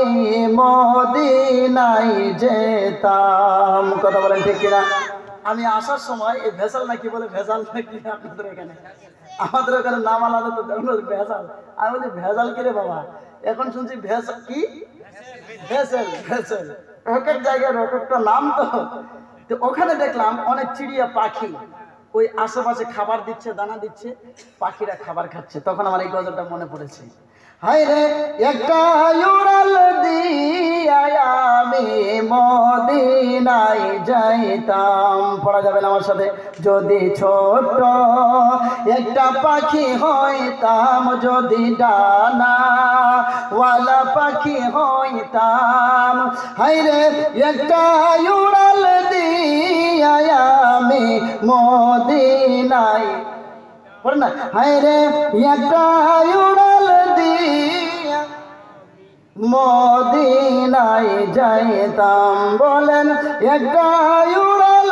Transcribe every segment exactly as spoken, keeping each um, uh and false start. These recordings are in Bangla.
আমি মদিনায় যেতাম। কথা বলেন ঠিক কিনা? আমি আসার সময় এই ভেজাল নাকি বলে, ভেজাল নাকি আপনাদের এখানে, আমাদের ওখানে নাম আলাদা তো ভেজাল। আমি বলি ভেজাল কিরে বাবা, এখন শুনছি ভেজাল কি, ভেজাল ভেজাল, এক এক জায়গায় এক একটা নাম। তো তো ওখানে দেখলাম অনেক চিড়িয়া পাখি ওই আশেপাশে খাবার দিচ্ছে, দানা দিচ্ছে, পাখিরা খাবার খাচ্ছে। তখন আমার এই গজলটা মনে পড়েছে, হায় রে একটা উড়াল দিয়া আমি মদিনায় যাইতাম। পড়া যাবে না আমার সাথে? যদি ছোট একটা পাখি হইতাম, যদি ডানা ওয়ালা পাখি হইতাম, হায় রে একটা উড়াল দিয়া আমি মদিনায়, পড় না, হায় রে একটা উড়াল দিয়া মদিনায় যাইতাম। বলেন একটা উড়াল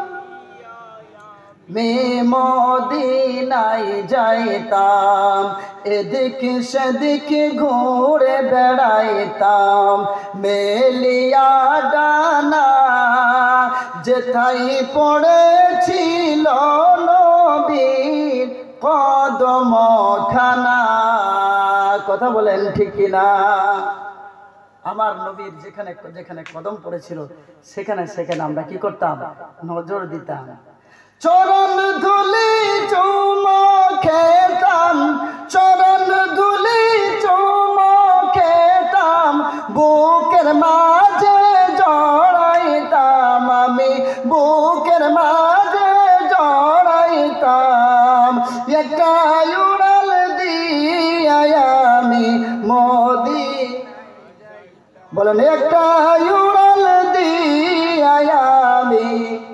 মে মদিনায় যাইতাম, এদিক সেদিক ঘুরে বেড়াইতাম, মেলিয়া ডানা যেথায় পড়েছিল নবীর কদম খানা। কথা বলেন ঠিক কিনা? আমার নবীর যেখানে যেখানে কদম পড়েছিল সেখানে সেখানে আমরা কি করতাম? নজর দিতাম। চরণ ধুলি চুমো খেতাম, চরণ ধুলি চুমো খেতাম, বুকের মাঝে জড়াইতাম, আমি বুকের মাঝে জড়াইতাম। একটা উড়াল দিয়া আমি মোদি, বলেন একটা উড়াল দিয়া আমি,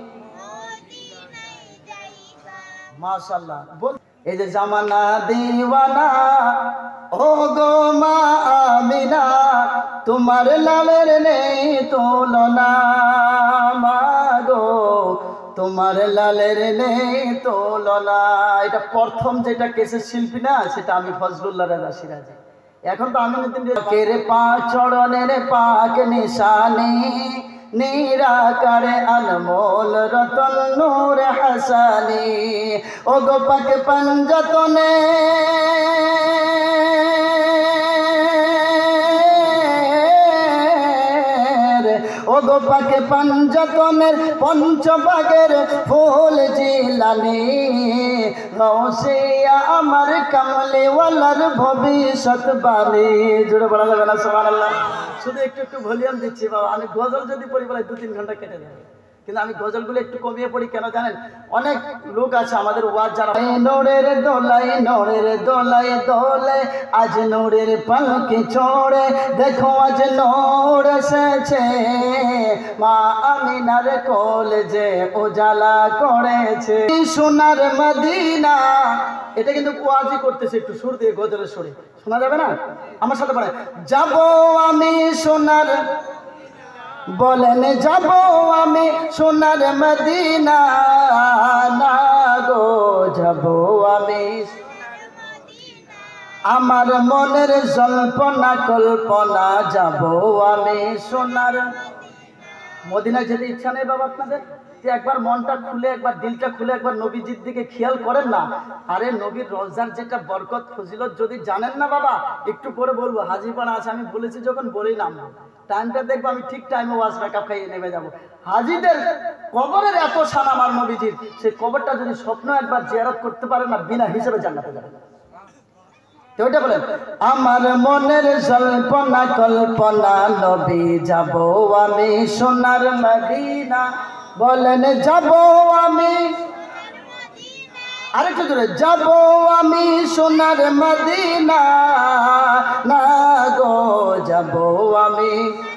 মাশাআল্লাহ। বল এই যে জামানা দিওয়ানা ও গো মা আমিনা, তোমার লালের নেই তুলনা, মা গো তোমার লালের নেই তুলনা। এটা প্রথম যেটা কেসের শিল্পী না, সেটা আমি ফজলুল্লাহ রাজা সিরাজি। এখন তো আমি কেরে পা চরণের পাক নিশানি, নিরাকারে আনমোল রতন নূর হাসানি, ও গো পাক পঞ্জতনে ও গো পাক পঞ্জতনের পঞ্চভাগের ফুল জিলানি, গৌসিয়া আমার কামলি ওয়ালার ভবিষ্যৎ বাণী। জুড়ে বলা যাবে না সুবহানাল্লাহ? শুধু একটু একটু ভলিউম দিচ্ছি বাবা। আমি গজল যদি পড়ি বলে দু তিন ঘন্টা কেটে যাবে, কিন্তু আমি গজলগুলো একটু কমিয়ে পড়ি। কেন জানেন? অনেক লোক আছে আমাদের ওয়াজ যারা, নোরের দোলাই নোরের দোলাই দোলে আজ নোরের পালকি ছোড়ে, দেখো আজ নোর এসেছে, মা আমিনার কোল যে উজালা করেছে, সোনার মদিনা। এটা কিন্তু ওয়াজই করতেছে, একটু সুর দিয়ে গজলের সুরে, শোনা যাবে না? আমার সাথে পড়ে, যাবো আমি সোনার, বলেন যাব আমি সোনার মদিনা, না গো যাব আমি, আমার মনের জল্পনা কল্পনা, যাব আমি সোনার মদিনা। যেতে ইচ্ছা নেই বাবা আপনাদের? একবার মনটা খুলে, একবার দিলটা খুলে, একবার নবীজির দিকে খেয়াল করেন না। আরে নবীর রওজার যেটা বরকত ফজিলত যদি জানেন না বাবা, একটু পরে বলবো হাজিপাড়া আছে, আমি বলেছি যখন বলেই নাম না, টাইমটা দেখবো আমি ঠিক টাইমে ওয়াজ মেকআপ খাইয়ে নেমে যাবো। হাজিদের কবরের এত শান আমার নবীজির, সেই কবরটা যদি স্বপ্ন একবার জিয়ারত করতে পারে না, বিনা হিসেবে জান্নাতে যাবে। তো ওইটা বলেন, আমার মনের জল্পনা কল্পনা, নবী যাব আমি সোনার মদিনা, বলেন যাব আমি, আরেকটু জোরে, যাব আমি সোনার মদিনা, না গো যাব আমি।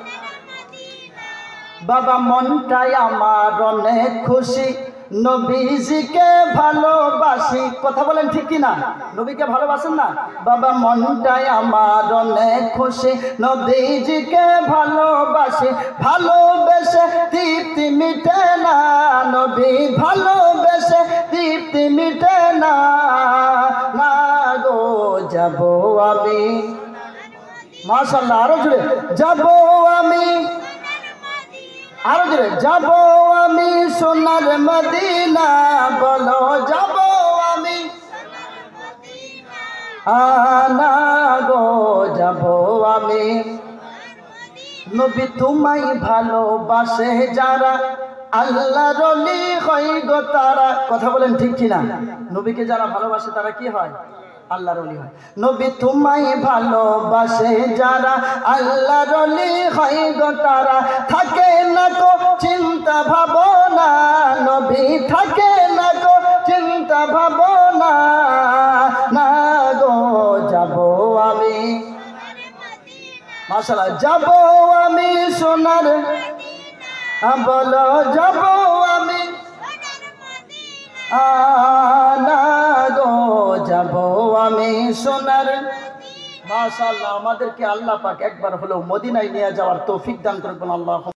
বাবা মনটাই আমার অনেক খুশি, নবীজিকে ভালোবাসি। কথা বলেন ঠিক কিনা? নবীকে ভালোবাসেন না? বাবা মনটাই আমার অনেক খুশি, নবীজিকে ভালোবাসি, ভালোবেসে তৃপ্তি মিটে না, নবী ভালোবেসে তৃপ্তি মিটে না, না গো যাব আমি, মাশাআল্লাহ, আরো জোরে যাব আমি, আরো জোরে যাব আমি সোনার মদিনা, বলো যাব আমি, আনা গো যাব আমি। নবী তোমায় ভালোবাসে যারা, আল্লাহর ওলি হয় গো তারা। কথা বলেন ঠিক কিনা? নবীকে যারা ভালোবাসে তারা কি হয়? আল্লাহর ওলি হয়। নবী তোমায় ভালোবাসে যারা, আল্লাহর ওলি হয় গো তারা। থাকে না গো চিন্তা ভাবনা, নবী থাকে না গো চিন্তা ভাবনা, না গো যাব আমি। মাশাআল্লাহ, যাব আমি সোনার, বলো যাব আমি, আনা গো যাব আমি সোনার। মাশাআল্লাহ, আমাদেরকে আল্লাহ পাক একবার হলেও মদিনায় নিয়ে যাওয়ার তৌফিক দান করবেন আল্লাহ।